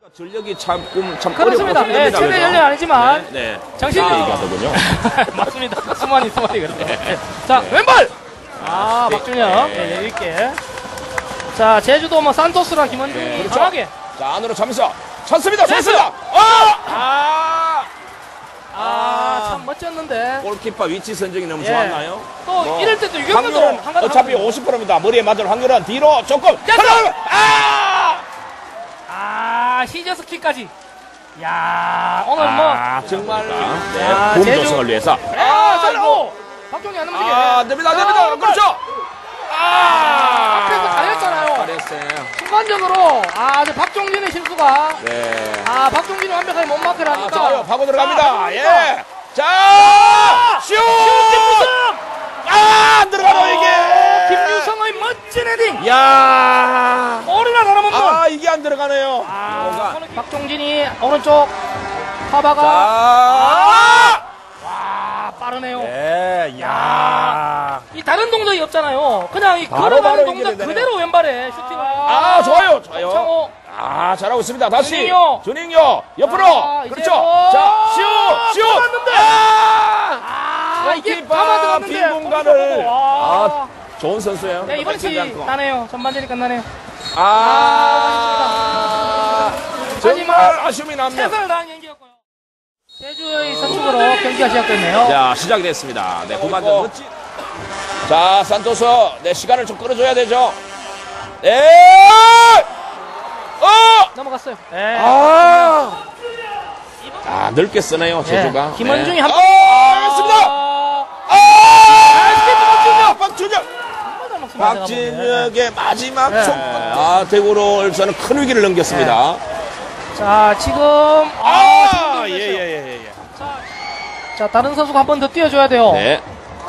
전력이 참 그렇습니다. 예, 최대 전력이 아니지만 네. 정신이 얘기하더군요. 맞습니다. 수만이 그렇죠. 네. 자, 왼발! 아, 박준혁. 네, 여유 있게. 자, 제주도 뭐 산토스랑 김원중이 그렇죠. 강하게. 자, 안으로 차면서 쳤습니다. 좋습니다. 참 멋졌는데. 골키퍼 위치 선정이 너무 예. 좋았나요? 또 이럴 때도 유격도 확률은 어차피 50%입니다. 머리에 맞을 확률은 뒤로 조금. 히저스키까지. 야, 오늘 정말 야, 봄 제주- 조성을 위해서. 잘고 박종이 안 넘어지게. 안 됩니다. 안 됩니다. 그렇죠. 앞에서 잘했잖아요. 잘했어요. 순간적으로 이제 박종진의 실수가 네. 박종진이 완벽하게 못 마크를 하니까. 좋아요. 파고 들어갑니다. 예. 자, 슛! 안 들어가요, 이게. 김유성의 멋진 헤딩. 야. 오리나 다름없는. 이게 안 들어가네요. 박종진이 오른쪽 파바가. 와, 빠르네요. 예, 야. 이 다른 동작이 없잖아요. 그냥 이 바로 걸어가는 동작 연결되네요. 그대로 왼발에 슈팅을. 좋아요. 창호. 잘하고 있습니다. 다시. 주닝요. 주닝요. 옆으로. 이제 그렇죠. 뭐. 자, 슛! 이게 골키퍼 감아들었는데. 빈 공간을. 와. 좋은 선수예요. 네, 이번 시 나네요. 전반전이 끝나네요. 정말 아쉬움이 납니다. 최선을 다한 경기였고요. 제주의 선축으로 경기가 시작됐네요. 자, 시작이 됐습니다. 네, 후반전 멋진. 자, 산토스. 네, 시간을 좀 끌어줘야 되죠. 네! 넘어갔어요. 네. 넓게 쓰네요, 제주가. 김원중이 한 번. 알겠습니다. 박준혁의 마지막 촉. 대구로에서는 큰 위기를 넘겼습니다. 자, 지금. 예. 자, 다른 선수가 한 번 더 뛰어줘야 돼요. 네.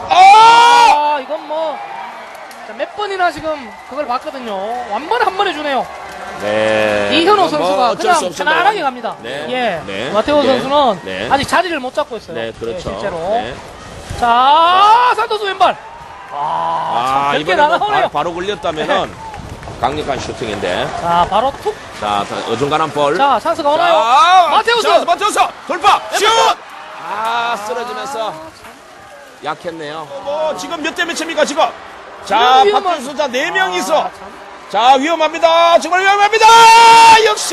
이건 뭐. 자, 몇 번이나 지금 그걸 봤거든요. 완번에 한 번에 주네요. 네. 이현호 선수가 어쩔 수 그냥 없습니다. 편안하게 갑니다. 네. 예. 네. 마테오 네. 선수는 네. 아직 자리를 못 잡고 있어요. 네, 그렇죠. 실제로. 네. 자, 산토스 왼발. 참 넓게 이번에 나가네요. 바로 걸렸다면은 강력한 슈팅인데. 자, 바로 툭. 자, 어중간한 볼. 자, 찬스가 오나요? 마테우스. 마테우스 돌파. 슛! 쓰러지면서 약했네요. 지금 몇 대 몇입니까, 지금? 자, 박준수 자 4명이서. 자, 위험합니다. 정말 위험합니다. 역시.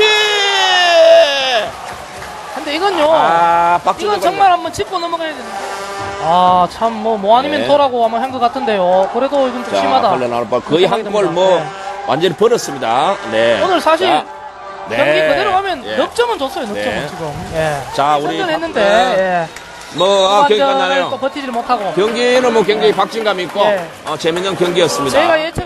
근데 이건요. 박준수 이건 정말 한번 짚고 넘어가야 되는데. 참, 뭐 아니면 네. 도라고 한번 한 것 같은데요. 그래도 이건 좀 심하다. 흘러나올 볼 거의 한 골 완전히 벌었습니다. 네. 오늘 사실 네. 경기 그대로 하면 예. 넉점은 줬어요. 넉점은 네. 지금. 예. 자, 우리 했는데 경기 후반전을 끝나네요. 또 버티질 못하고. 경기는 굉장히 박진감 있고 예. 재밌는 경기였습니다. 저희가 예측